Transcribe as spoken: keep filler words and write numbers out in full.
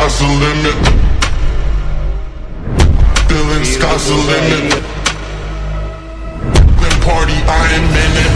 sky's the limit. Feeling sky's the limit. Then party, I am in it.